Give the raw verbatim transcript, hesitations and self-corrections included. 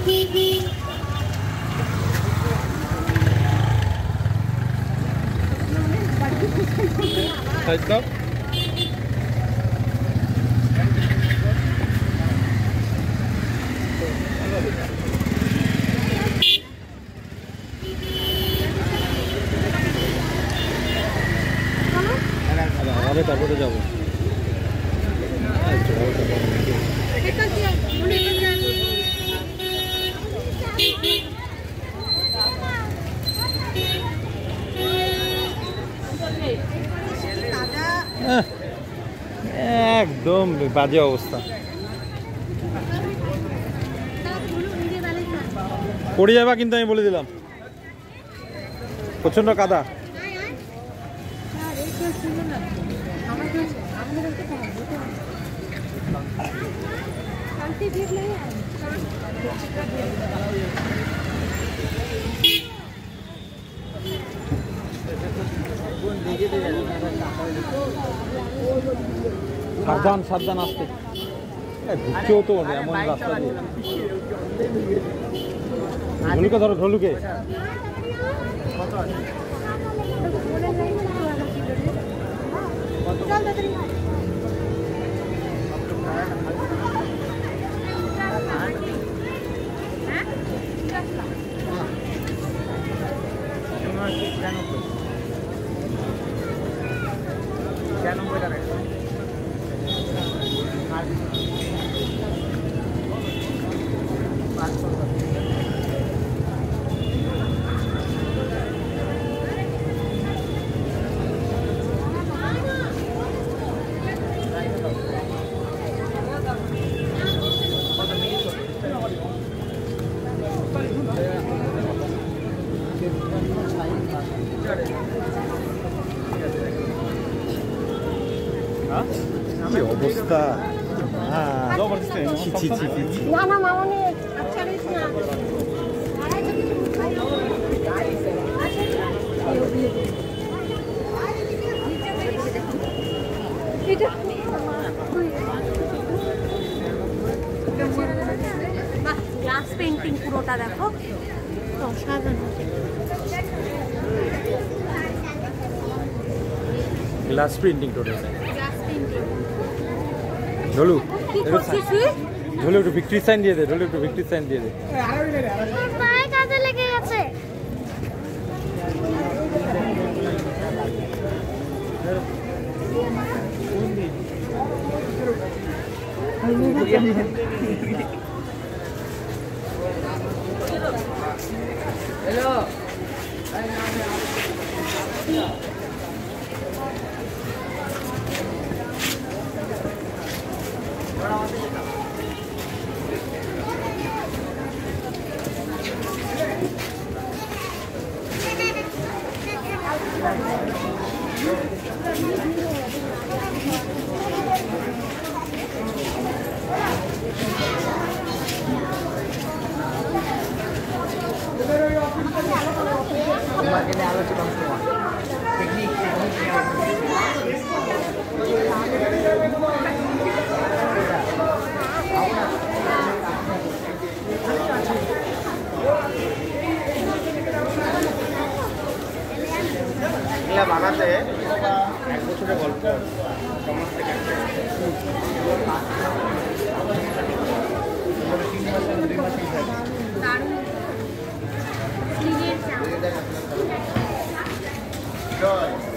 তারপরে যাবো। একদম বাজে অবস্থা, পড়ে যাবা কিন্তু আমি বলে দিলাম, প্রচন্ড কাদা। সাবধান সাবধান আসতে ঢুকছেও তো এমন রাস্তা দিয়ে। ঢোলুকে ধরো, ঢোলুকে কি অবস্থা। না না মামনি আচ্ছা না এটা বাহ, গ্লাস পেইন্টিং পুরোটা দেখো, অসাধারণ। Glass printing total. ঢোলু ঢোলু একটু ভিক্টরি সাইন দিয়ে দে, ঢোলু একটু ভিক্টরি সাইন দিয়ে দে। পায়ে কাজে লেগে গেছে। Hello Ini alat cuma semua. Teknik, ini বানাতে এক বছরের গল্প সমাজ থেকে তিন মাস দুই মাস দারুণ।